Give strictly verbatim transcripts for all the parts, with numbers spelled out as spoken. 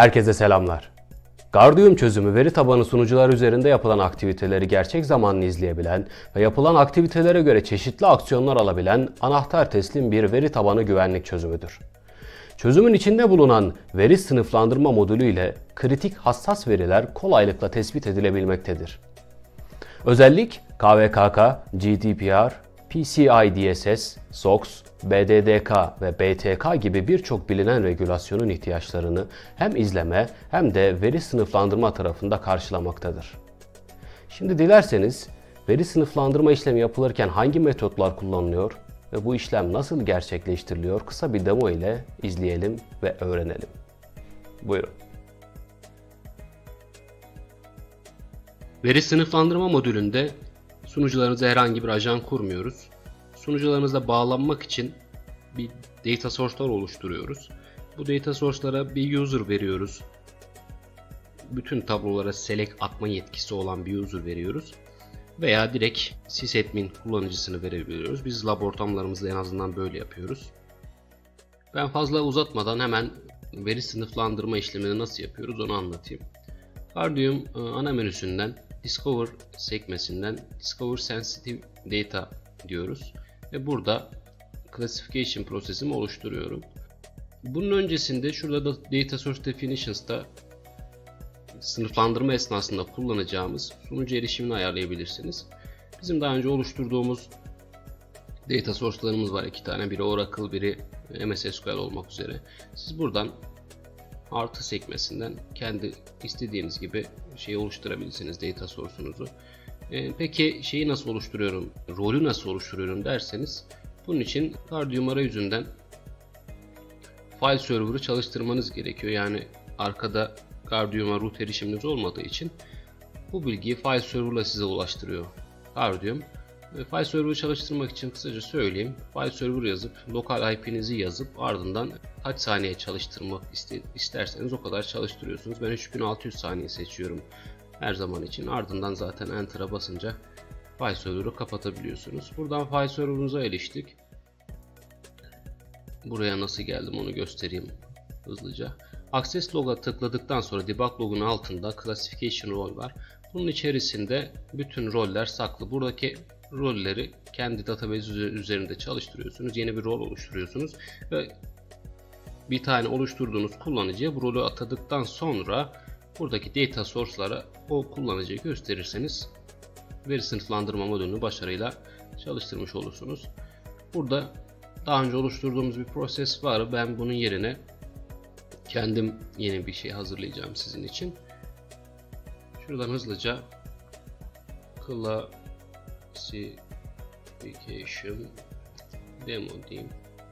Herkese selamlar. Guardium çözümü veri tabanı sunucular üzerinde yapılan aktiviteleri gerçek zamanlı izleyebilen ve yapılan aktivitelere göre çeşitli aksiyonlar alabilen anahtar teslim bir veri tabanı güvenlik çözümüdür. Çözümün içinde bulunan veri sınıflandırma modülü ile kritik hassas veriler kolaylıkla tespit edilebilmektedir. Özellik K V K K, G D P R, P C I D S S, S O X, B D D K ve B T K gibi birçok bilinen regülasyonun ihtiyaçlarını hem izleme hem de veri sınıflandırma tarafında karşılamaktadır. Şimdi dilerseniz veri sınıflandırma işlemi yapılırken hangi metotlar kullanılıyor ve bu işlem nasıl gerçekleştiriliyor kısa bir demo ile izleyelim ve öğrenelim. Buyurun. Veri sınıflandırma modülünde sunucularınıza herhangi bir ajan kurmuyoruz. Sunucularınıza bağlanmak için bir data source'lar oluşturuyoruz. Bu data source'lara bir user veriyoruz. Bütün tablolara select atma yetkisi olan bir user veriyoruz. Veya direkt sysadmin kullanıcısını verebiliyoruz. Biz lab ortamlarımızda en azından böyle yapıyoruz. Ben fazla uzatmadan hemen veri sınıflandırma işlemini nasıl yapıyoruz onu anlatayım. Guardium ana menüsünden Discover sekmesinden Discover Sensitive Data diyoruz. Ve burada Classification prosesimi oluşturuyorum. Bunun öncesinde şurada da Data Source Definitions'ta sınıflandırma esnasında kullanacağımız sunucu erişimini ayarlayabilirsiniz. Bizim daha önce oluşturduğumuz data source'larımız var. iki tane. Biri Oracle, biri M S S Q L olmak üzere. Siz buradan artı sekmesinden kendi istediğiniz gibi şeyi oluşturabilirsiniz, data source'unuzu. Ee, peki şeyi nasıl oluşturuyorum, rolü nasıl oluşturuyorum derseniz, bunun için Guardium arayüzünden file server'ı çalıştırmanız gerekiyor. Yani arkada Guardium'a root erişiminiz olmadığı için bu bilgiyi file server'la size ulaştırıyor Guardium. Ve file server'ı çalıştırmak için kısaca söyleyeyim. File server yazıp lokal I P'nizi yazıp ardından kaç saniye çalıştırmak isterseniz o kadar çalıştırıyorsunuz. Ben üç bin altı yüz saniye seçiyorum her zaman için. Ardından zaten Enter'a basınca file server'ı kapatabiliyorsunuz. Buradan file server'ımıza eriştik. Buraya nasıl geldim onu göstereyim hızlıca. Access log'a tıkladıktan sonra debug log'un altında classification role var. Bunun içerisinde bütün roller saklı. Buradaki rolleri kendi database üzerinde çalıştırıyorsunuz. Yeni bir rol oluşturuyorsunuz ve bir tane oluşturduğunuz kullanıcıya bu rolü atadıktan sonra buradaki data source'lara o kullanıcıyı gösterirseniz veri sınıflandırma modülünü başarıyla çalıştırmış olursunuz. Burada daha önce oluşturduğumuz bir proses var. Ben bunun yerine kendim yeni bir şey hazırlayacağım sizin için. Şuradan hızlıca Classification Demo diyeyim.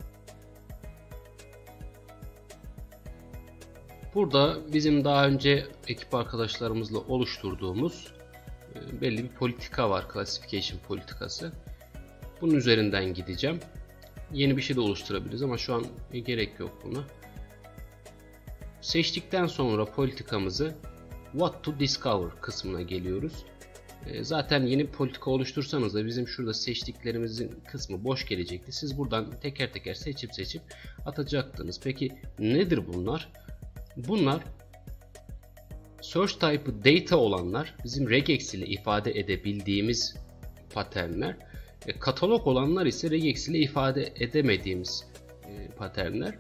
Burada bizim daha önce ekip arkadaşlarımızla oluşturduğumuz belli bir politika var. Classification politikası. Bunun üzerinden gideceğim. Yeni bir şey de oluşturabiliriz ama şu an gerek yok buna. Seçtikten sonra politikamızı What to Discover kısmına geliyoruz. Zaten yeni bir politika oluştursanız da bizim şurada seçtiklerimizin kısmı boş gelecekti. Siz buradan teker teker seçip seçip atacaktınız. Peki nedir bunlar? Bunlar search type'ı data olanlar, bizim regex ile ifade edebildiğimiz paternler. Katalog olanlar ise regex ile ifade edemediğimiz paternler.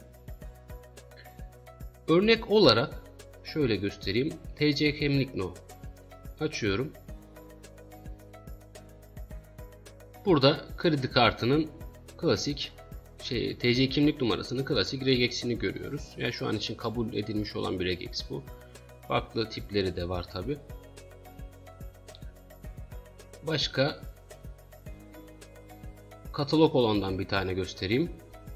Örnek olarak şöyle göstereyim. T C kimlik no açıyorum. Burada kredi kartının klasik şey T C kimlik numarasının klasik regex'ini görüyoruz. Yani şu an için kabul edilmiş olan bir regex bu. Farklı tipleri de var tabi. Başka katalog olandan bir tane göstereyim.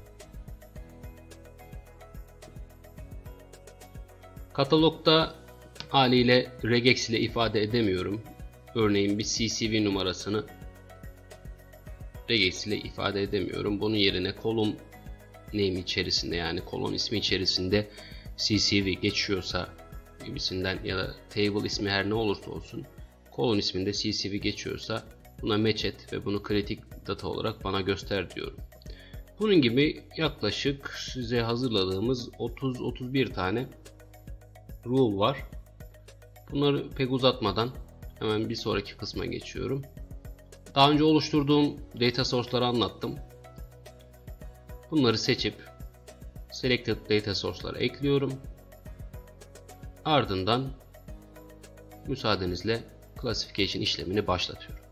Katalogda haliyle regex ile ifade edemiyorum. Örneğin bir C C V numarasını regex ile ifade edemiyorum. Bunun yerine column name içerisinde, yani kolon ismi içerisinde C C V geçiyorsa gibisinden ya da table ismi her ne olursa olsun kolon isminde C C V geçiyorsa buna match et ve bunu kritik data olarak bana göster diyorum. Bunun gibi yaklaşık size hazırladığımız otuz otuz bir tane rule var. Bunları pek uzatmadan hemen bir sonraki kısma geçiyorum. Daha önce oluşturduğum data source'ları anlattım. Bunları seçip selected data source'lara ekliyorum. Ardından müsaadenizle classification işlemini başlatıyorum.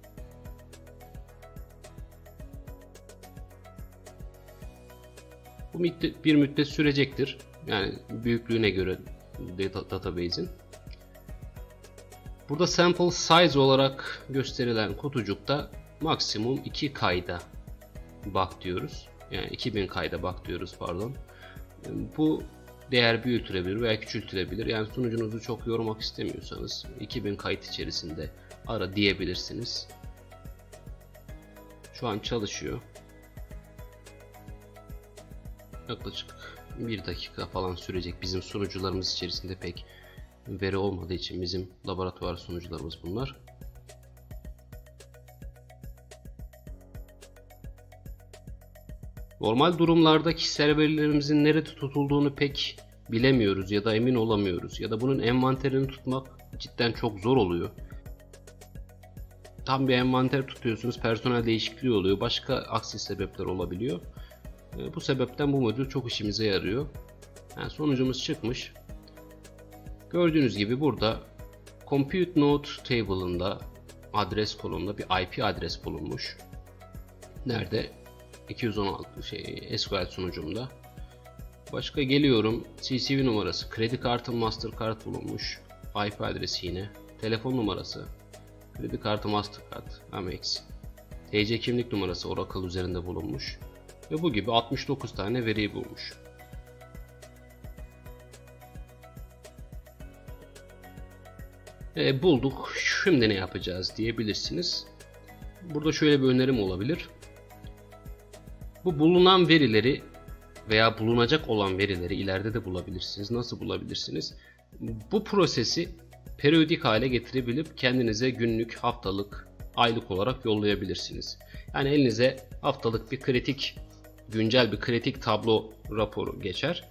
Bu bir müddet sürecektir. Yani büyüklüğüne göre database'in. Burada sample size olarak gösterilen kutucukta maksimum iki kayda bak diyoruz. Yani iki bin kayda bak diyoruz pardon. Bu değer büyütülebilir veya küçültülebilir. Yani sunucunuzu çok yormak istemiyorsanız iki bin kayıt içerisinde ara diyebilirsiniz. Şu an çalışıyor. Yaklaşık bir dakika falan sürecek. Bizim sunucularımız içerisinde pek veri olmadığı için bizim laboratuvar sunucularımız bunlar. Normal durumlarda kişisel verilerimizin nerede tutulduğunu pek bilemiyoruz ya da emin olamıyoruz ya da bunun envanterini tutmak cidden çok zor oluyor. Tam bir envanter tutuyorsunuz, personel değişikliği oluyor, başka aksi sebepler olabiliyor. Bu sebepten bu modül çok işimize yarıyor. Yani sonucumuz çıkmış. Gördüğünüz gibi burada Compute Node Table'ında adres kolonunda bir I P adres bulunmuş. Nerede? iki yüz on altı şey S Q L sunucumda. Başka geliyorum. C C V numarası, kredi kartı, Mastercard bulunmuş. I P adresi yine. Telefon numarası, kredi kartı, Mastercard, Amex. T C kimlik numarası Oracle üzerinde bulunmuş. Ve bu gibi altmış dokuz tane veriyi bulmuş. E, bulduk. Şimdi ne yapacağız diyebilirsiniz. Burada şöyle bir önerim olabilir. Bu bulunan verileri veya bulunacak olan verileri ileride de bulabilirsiniz. Nasıl bulabilirsiniz? Bu prosesi periyodik hale getirebilip kendinize günlük, haftalık, aylık olarak yollayabilirsiniz. Yani elinize haftalık bir kritik, güncel bir kritik tablo raporu geçer.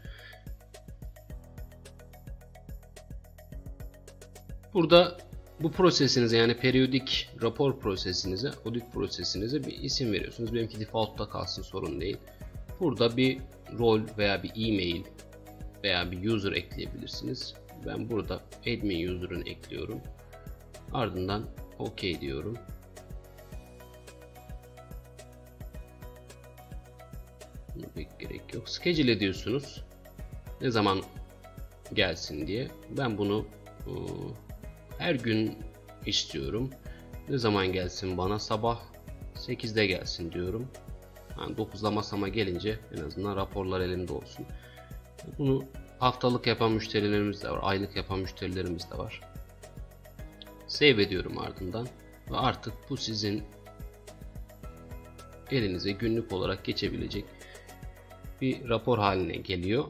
Burada bu prosesinize, yani periyodik rapor prosesinize, audit prosesinize bir isim veriyorsunuz. Benimki default'ta kalsın, sorun değil. Burada bir rol veya bir e-mail veya bir user ekleyebilirsiniz. Ben burada admin user'ını ekliyorum. Ardından OK diyorum. Buna pek gerek yok. Schedule ediyorsunuz. Ne zaman gelsin diye. Ben bunu her gün istiyorum. Ne zaman gelsin bana? Sabah sekizde gelsin diyorum. Yani dokuzda masama gelince en azından raporlar elimde olsun. Bunu haftalık yapan müşterilerimiz de var. Aylık yapan müşterilerimiz de var. Save ediyorum ardından. Ve artık bu sizin elinize günlük olarak geçebilecek bir rapor haline geliyor.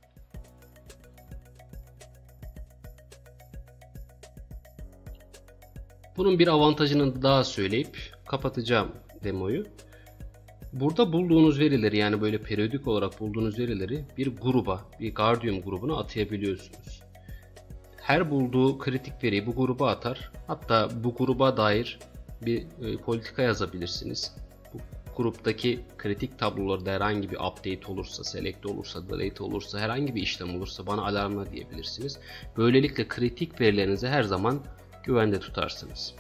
Bunun bir avantajını daha söyleyip kapatacağım demoyu. Burada bulduğunuz verileri, yani böyle periyodik olarak bulduğunuz verileri bir gruba, bir Guardium grubuna atayabiliyorsunuz. Her bulduğu kritik veriyi bu gruba atar. Hatta bu gruba dair bir e, politika yazabilirsiniz. Bu gruptaki kritik tablolarda herhangi bir update olursa, select olursa, delete olursa, herhangi bir işlem olursa bana alarmla diyebilirsiniz. Böylelikle kritik verilerinizi her zaman güvende tutarsınız.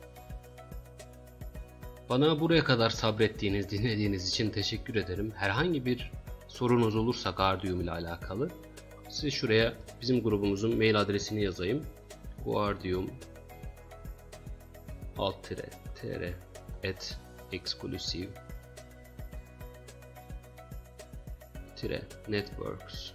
Bana buraya kadar sabrettiğiniz, dinlediğiniz için teşekkür ederim. Herhangi bir sorunuz olursa Guardium ile alakalı, size şuraya bizim grubumuzun mail adresini yazayım. Guardium alt tire tr at exclusive networks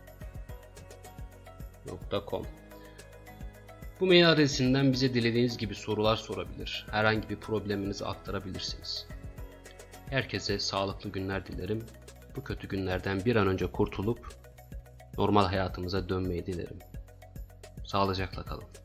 nokta com. Bu mail adresinden bize dilediğiniz gibi sorular sorabilir, herhangi bir probleminizi aktarabilirsiniz. Herkese sağlıklı günler dilerim. Bu kötü günlerden bir an önce kurtulup normal hayatımıza dönmeyi dilerim. Sağlıcakla kalın.